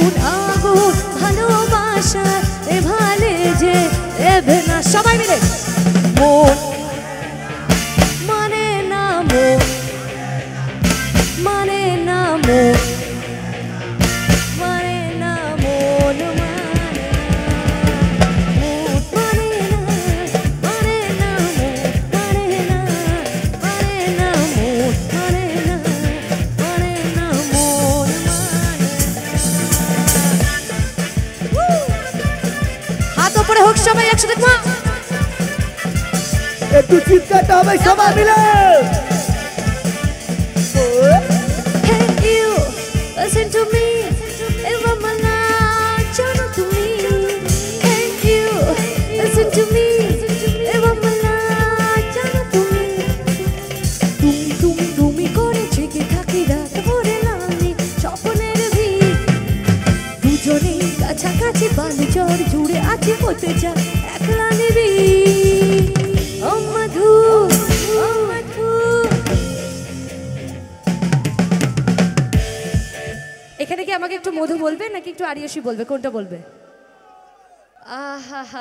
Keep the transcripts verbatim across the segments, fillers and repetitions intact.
আগুন আগুন ভালোবাসা এ ভালে যে এবে না সবাই মিলে মন মানে না মন মানে না মন মানে না মন মানে না মানে না মানে না মানে না মন মানে না মানে না মন হাত উপরে হোক সবাই একসাথে মা একটু চিৎকারটা হবে সবাই মিলে Hey you, listen to me. Ewa mana jano tumi. Hey you, listen to me. Ewa mana jano tumi. Tum tum tumi kore jege thaki raat bhore lami স্বপ্নের ভিড় দুজনে কাছাকাছি বালু ঝড় জুড়ে আছে হতে চায় একলা নিবি ও মধু ও মধু এখানে কি আমাকে একটু মধু বলবে নাকি একটু আরিয়সী বলবে কোনটা বলবে আহা হা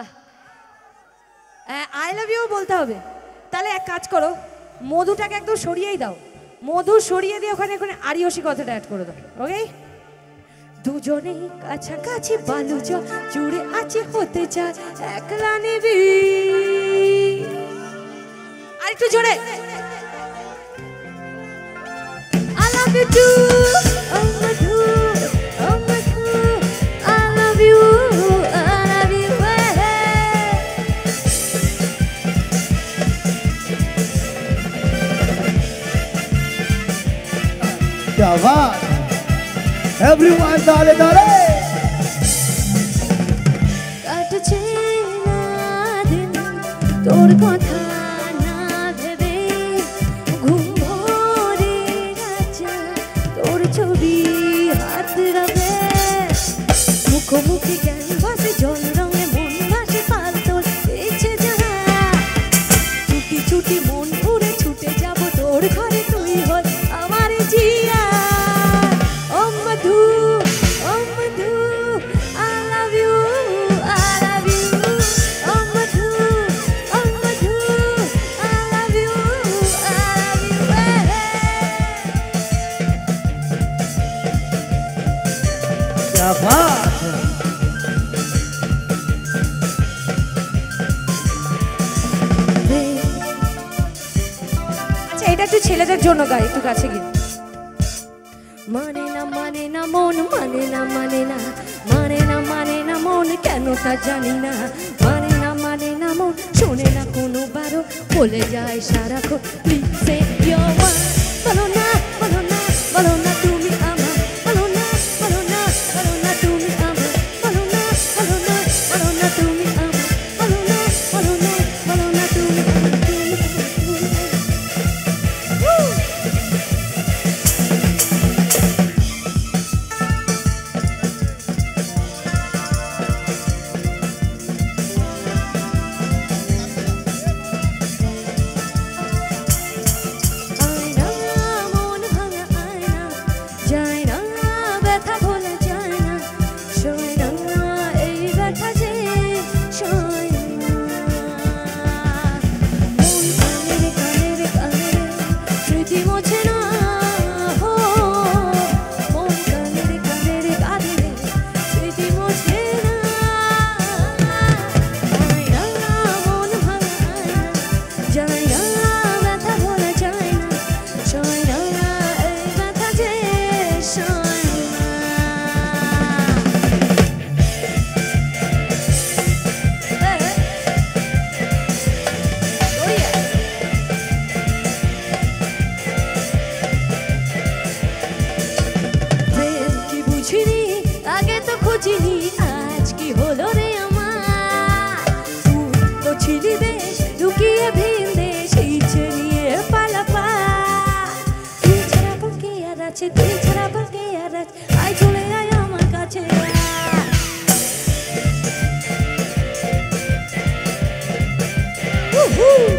আই লাভ ইউ বলতে হবে তাহলে এক কাজ করো মধুটাকে একদম সরিয়েই দাও মধু সরিয়ে দিয়ে ওখানে ওখানে আরিয়সী কথাটা অ্যাড করে দাও ওকে দুজনেই কাছাকাছি বালু জুড়ে আছে হতে চায় একলা নিবি আর একটু জোরে I love you too oh Madhu oh Madhu I love you I love you क्या बात एवरीवन डाले डाले কাটছে না দিন তোর কথা না ভেবে ঘুম ভরে গেছে তোর ছবি হাত রাখে মুখোমুখি জ্ঞান ভাসে জল রঙে মন ভাসে পাল তোর ইচ্ছে যাহা ছুটি ছুটি মন উড়ে ছুটে যাব তোর ঘরে তুই হই আমার জিয়া ও মধু ও মধু I love you I love you O Madhu O Madhu I love you I love you क्या बात আচ্ছা এটা একটু ছেলেদের জন্য গাই একটু কাছে গিয়ে মানে না মানে না মন মানে না মানে না মানে না মানে না মন কেন তা জানি না মানে না মানে না মন শোনে না কোনো বারো বলে যায় সারাক্ষণ প্লিজ সে ইয়োর ওয়ান বলো না বলো না বলো না তুমি আমার বলো না বলো না বলো না তুমি আমার বলো না বলো না বলো না তুমি আমার বলো না বলো না বলো না তুমি আমার Woohoo!